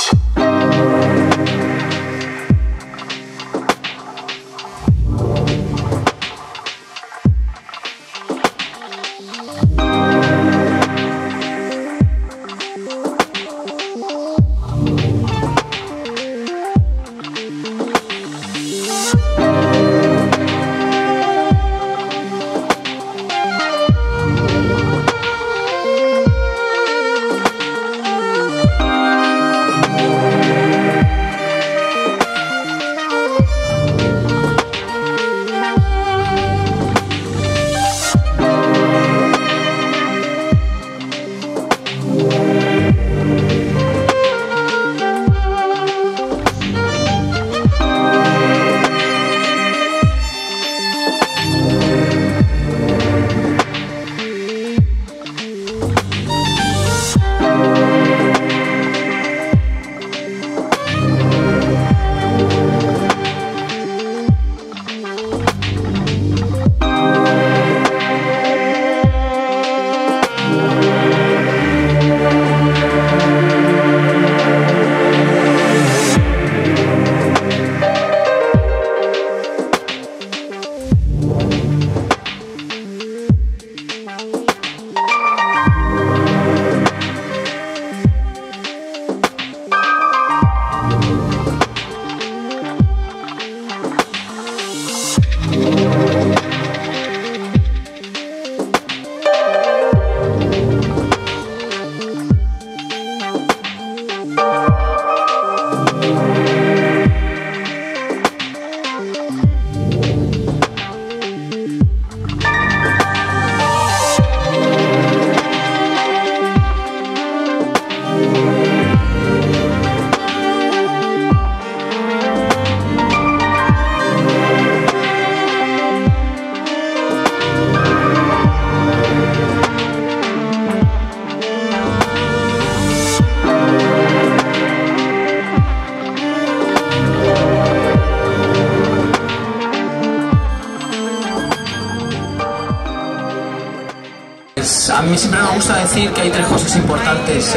A mí siempre me gusta decir que hay tres cosas importantes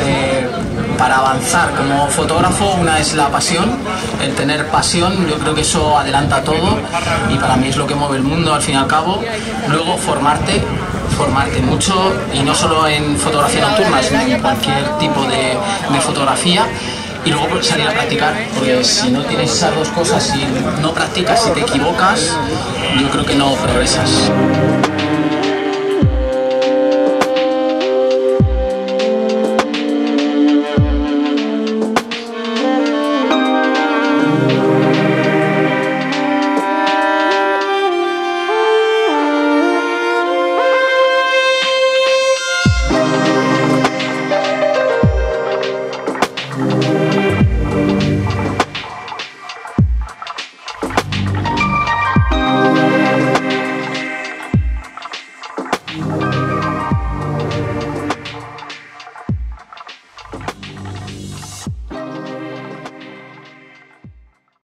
para avanzar como fotógrafo. Una es la pasión, el tener pasión. Yo creo que eso adelanta todo y para mí es lo que mueve el mundo al fin y al cabo. Luego formarte mucho, y no solo en fotografía nocturna, sino en cualquier tipo de fotografía. Y luego pues, salir a practicar, porque si no tienes esas dos cosas y no practicas y te equivocas, yo creo que no progresas.